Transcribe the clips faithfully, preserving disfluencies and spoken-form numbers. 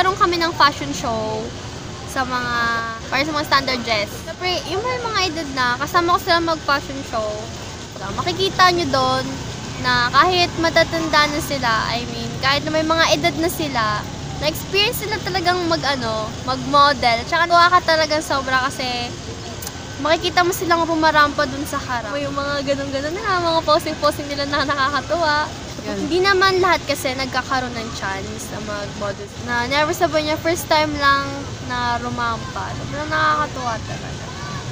nagkaroon kami ng fashion show sa mga, para sa mga standard dress. Siyempre, yung may mga edad na, kasama ko sila mag-fashion show. Makikita nyo doon na kahit matatanda na sila, I mean, kahit na may mga edad na sila, na-experience sila talagang mag-ano, mag-model. Tsaka nakuha ka talagang sobra kasi makikita mo silang pumarampa dun sa harap. Yung mga ganun-ganun na, mga posing-posing nila na nakakatuwa. Yan. Hindi naman lahat kasi nagkakaroon ng chance na mag-model. Na never sabay niya, first time lang na rumampa. Sobrang nakakatuwa talaga.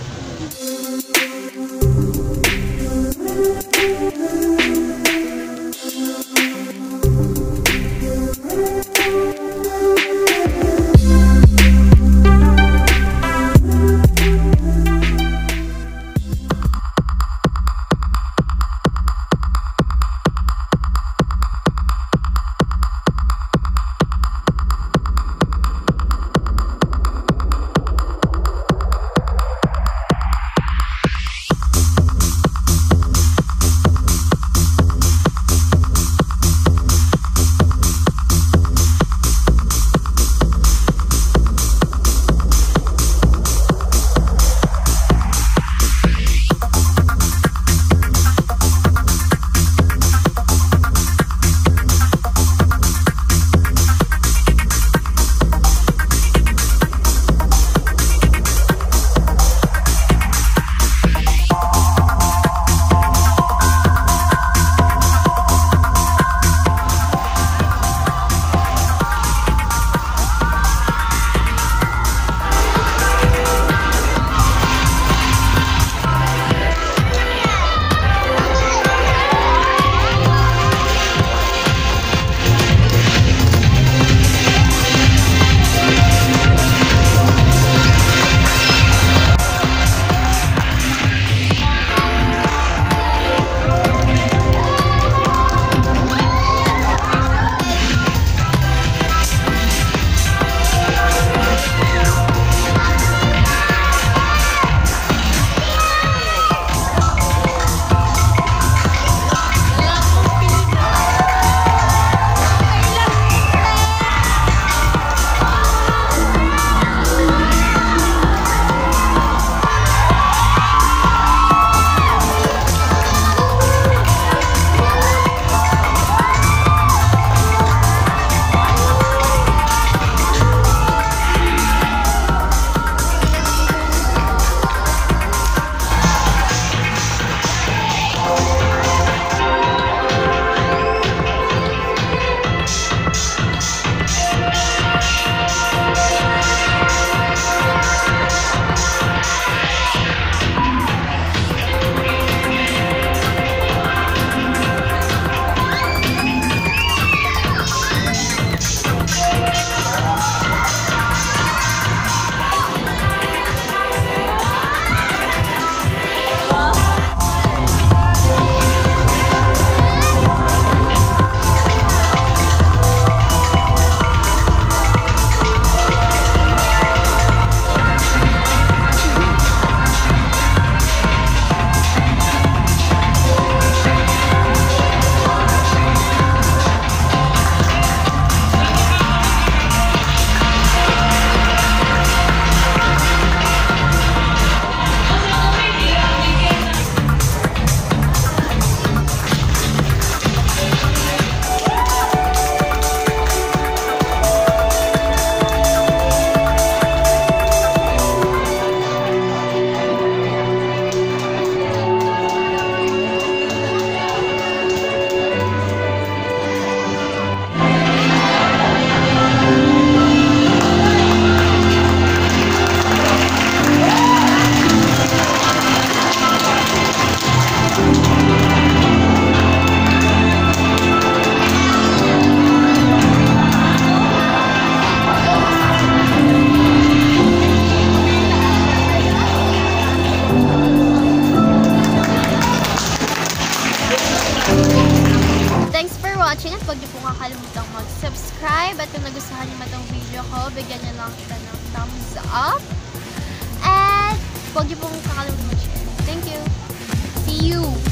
watching at huwag niyo po kakalimutang mag-subscribe at kung nagustuhan niyo man itong video ko, bigyan niyo lang kita ng thumbs up at huwag niyo po kakalimutang mag-share. Thank you! See you!